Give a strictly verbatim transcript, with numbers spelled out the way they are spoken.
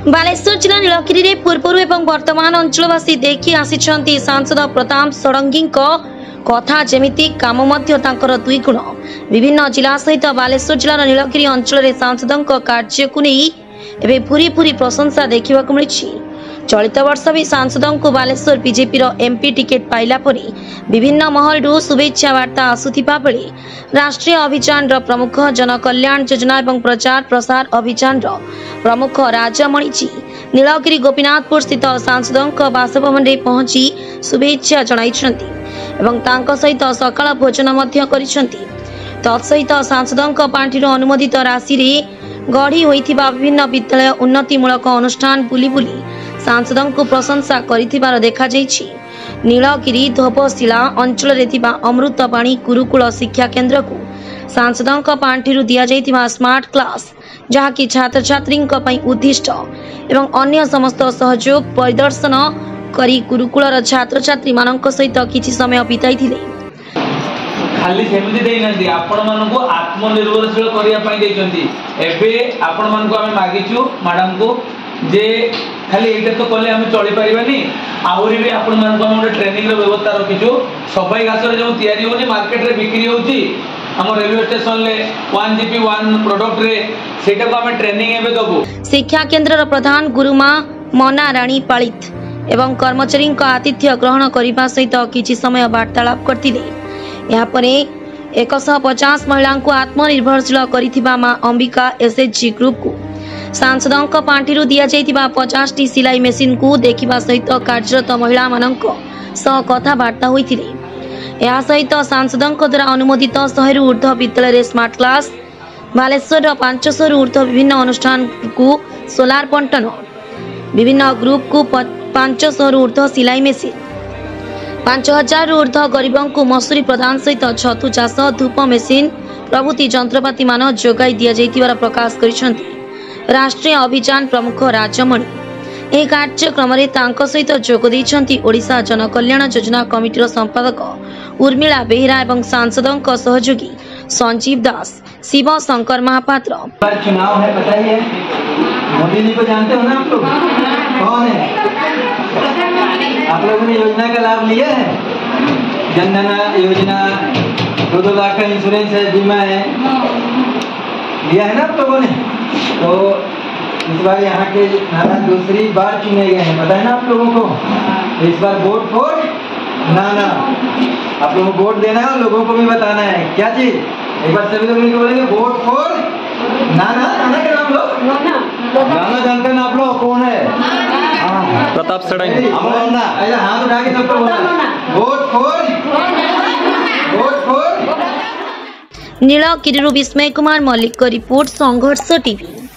बालेश्वर जिला नीलगिरी रे पूर्व एवं वर्तमान अंचलवासी देखि आसिछंती सांसद प्रताप षडंगी कथा जेमिति काम मध्य तांकर दुई गुण विभिन्न जिला सहित बालेश्वर जिलार नीलगिरी अंचल सांसद कार्य को नहीं एवं भूरी भूरी प्रशंसा देखा मिली। चलित वर्ष भी सांसद को बालेश्वर बीजेपी एमपी टिकेट पाइला परी विभिन्न महलू शुभेच्छा वार्ता आसुथिबा बेले राष्ट्रीय अभियान प्रमुख जनकल्याण योजना एवं प्रचार प्रसार अभियान प्रमुख राजमणिजी नीलगिरी गोपीनाथपुर स्थित सांसद बासभवन में पहुंची शुभेच्छा जणाइछंती एवं तांको सहित सकाळ भोजन मध्य करिसंती। तत्सहित सांसद पांठिर अनुमोदित राशि रे गढ़ी होइथिबा विभिन्न विद्यालय उन्नतिमूलक अनुष्ठान बुली बुली सांसद को प्रशंसा करिथिबार देखा जाइछि। नीलगिरी धोबशिला अंचल रे थिबा अमृतवाणी गुरुकुल शिक्षा केन्द्र को सांसद पांठिरु दिया जाइथिबा स्मार्ट क्लास जहाँकि छात्र छात्री उद्दिष्ट एवं अन्य समस्त सहयोग परिदर्शन करी गुरुकुलर छात्र छात्री मानक सहित किछि समय बिताई थिले। खाली सेमती देइनंती आपण मानको आत्मनिर्भरशील करिया पई देइचंती। एबे आपण मानको आमे मागिचु मैडम को जे खाली एटा तो कले आमे चली परिबानी आउरी भी आपण मानको हम ट्रेनिंग रो व्यवस्था रखिचु। सफाई घास रे जो तयारी होनी मार्केट रे बिक्री होची हम रेलवे स्टेशन ले वन जीपी वन प्रोडक्ट रे सेटा को आमे ट्रेनिंग एबे दबु। शिक्षा केन्द्र रो प्रधान गुरुमा मना रानी पालित एवं कर्मचारी आतिथ्य ग्रहण करने सहित किछि समय वार्तालाप करथिले। यहाँ पर एक सौ पचास महिला को आत्मनिर्भरशील करिथिबा मां अंबिका एसएचजी ग्रुप को सांसद पांठिरु दिया जाइथिबा पचास टी सिलाई मेसिन को देखिबा सहित कार्यरत महिला मानक सह कथबार्ता होइथिले। या सहित सांसद द्वारा अनुमोदित सौ रु ऊर्ध्व विद्यालय स्मार्ट क्लास बालेश्वर पांच सौ रु ऊर्ध्व विभिन्न अनुष्ठान को सोलार बंटन विभिन्न ग्रुप को पांच सौ रु ऊर्ध्व सिलाई मेसिन पांच हजार रु ऊर्ध्व गरीबों को मसूरी प्रदान सहित छतु चाष धूप मेसिन प्रभृति जंत्रपाति मान जोगाई दिया जाइतिबार प्रकाश करिसंती राष्ट्रीय अभियान प्रमुख राजमणि। यह कार्यक्रम में तांको सहित जोग दैछंती ओडिशा जनकल्याण योजना कमिटीर संपादक उर्मिला बेहरा एवं सांसद सहयोगी संजीव दास शिव शंकर महापात्र। चुनाव है बताइए, मोदी जी को जानते हो ना आप लोग? कौन है? आप लोगों ने योजना का लाभ लिया है? जनधन योजना, दो दो लाख का इंश्योरेंस है, बीमा है, लिया है ना आप लोगों ने? तो इस बार यहाँ के नाना दूसरी बार चुने गए हैं, पता है ना आप लोगों को? तो इस बार वोट फॉर नाना, आप लोगों को वोट देना है और लोगों को भी बताना है क्या चीज। एक बार सभी लोग मिलकर बोलेंगे वोट फॉर नाना। नाना के नाम लो, नाना जानते हैं आप लोग कौन है? प्रताप षडंगी। हाथ उठा के सबको बोलना vote for, vote for. Nilgiri Bismay Kumar Mallik report Sangharsh TV.